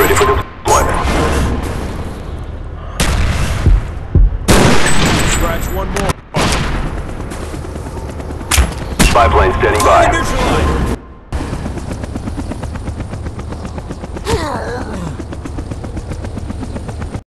ready for deployment. Scratch one more. Spy plane standing by. Neutralized.